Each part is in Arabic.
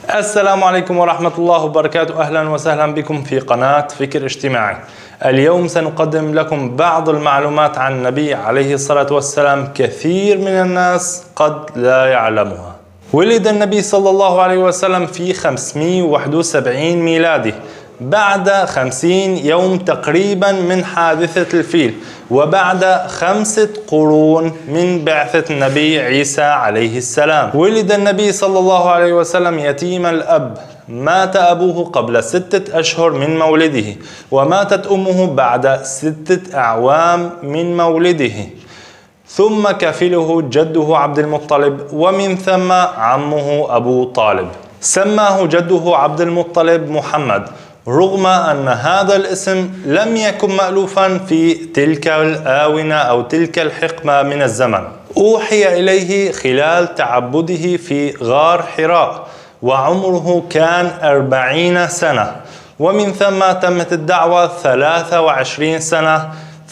السلام عليكم ورحمة الله وبركاته. أهلا وسهلا بكم في قناة فكر اجتماعي. اليوم سنقدم لكم بعض المعلومات عن النبي عليه الصلاة والسلام كثير من الناس قد لا يعلمها. ولد النبي صلى الله عليه وسلم في 571 ميلادي بعد 50 يوم تقريبا من حادثة الفيل، وبعد 5 قرون من بعثة النبي عيسى عليه السلام. ولد النبي صلى الله عليه وسلم يتيم الأب، مات أبوه قبل 6 أشهر من مولده، وماتت أمه بعد 6 أعوام من مولده، ثم كفله جده عبد المطلب، ومن ثم عمه أبو طالب. سماه جده عبد المطلب محمد، رغم أن هذا الاسم لم يكن مألوفا في تلك الآونة أو تلك الحقبة من الزمن. أوحي إليه خلال تعبده في غار حراء وعمره كان 40 سنة، ومن ثم تمت الدعوة 23 سنة،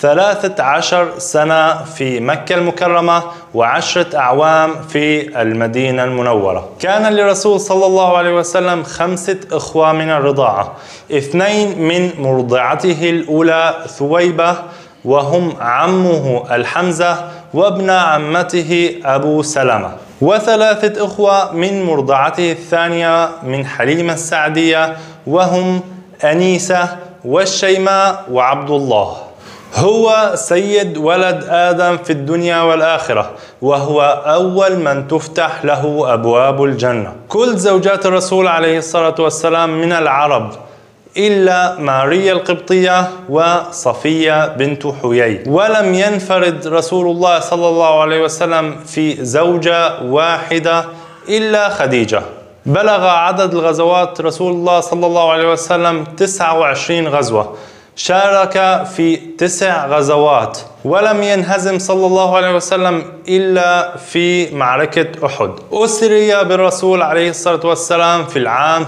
13 سنة في مكة المكرمة و10 أعوام في المدينة المنورة. كان للرسول صلى الله عليه وسلم 5 إخوة من الرضاعة، 2 من مرضعته الأولى ثويبة وهم عمه الحمزة وابن عمته أبو سلمة، و3 إخوة من مرضعته الثانية من حليمة السعدية وهم أنيسة والشيماء وعبد الله. هو سيد ولد آدم في الدنيا والآخرة، وهو أول من تفتح له أبواب الجنة. كل زوجات الرسول عليه الصلاة والسلام من العرب إلا ماريا القبطية وصفية بنت حيي، ولم ينفرد رسول الله صلى الله عليه وسلم في زوجة واحدة إلا خديجة. بلغ عدد الغزوات رسول الله صلى الله عليه وسلم 29 غزوة، شارك في 9 غزوات، ولم ينهزم صلى الله عليه وسلم إلا في معركة أحد. أسري بالرسول عليه الصلاة والسلام في العام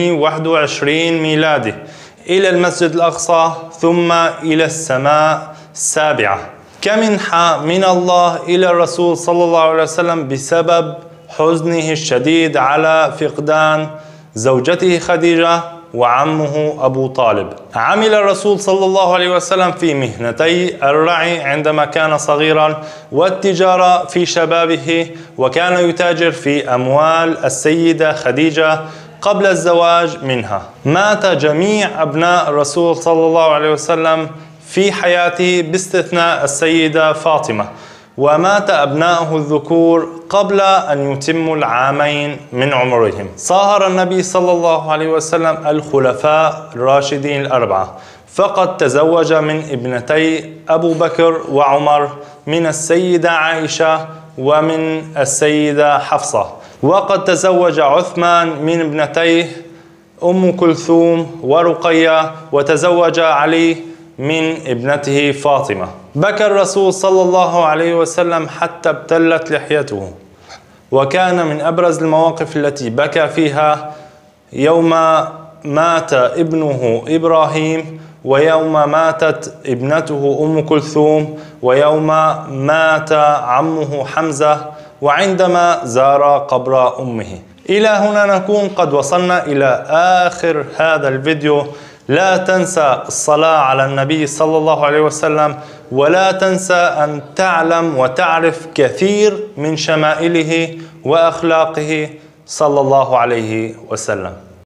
621 ميلادي إلى المسجد الأقصى ثم إلى السماء السابعة كمنحة من الله إلى الرسول صلى الله عليه وسلم بسبب حزنه الشديد على فقدان زوجته خديجة وعمه أبو طالب. عمل الرسول صلى الله عليه وسلم في مهنتي الرعي عندما كان صغيرا والتجارة في شبابه، وكان يتاجر في أموال السيدة خديجة قبل الزواج منها. مات جميع أبناء الرسول صلى الله عليه وسلم في حياته باستثناء السيدة فاطمة، ومات أبناؤه الذكور قبل أن يتموا العامين من عمرهم. صاهر النبي صلى الله عليه وسلم الخلفاء الراشدين ال4، فقد تزوج من ابنتي أبو بكر وعمر من السيدة عائشة ومن السيدة حفصة، وقد تزوج عثمان من ابنتيه أم كلثوم ورقية، وتزوج علي من ابنته فاطمة. بكى الرسول صلى الله عليه وسلم حتى ابتلت لحيته، وكان من أبرز المواقف التي بكى فيها يوم مات ابنه إبراهيم، ويوم ماتت ابنته أم كلثوم، ويوم مات عمه حمزة، وعندما زار قبر أمه. إلى هنا نكون قد وصلنا إلى آخر هذا الفيديو. لا تنسى الصلاة على النبي صلى الله عليه وسلم، ولا تنسى أن تعلم وتعرف كثير من شمائله وأخلاقه صلى الله عليه وسلم.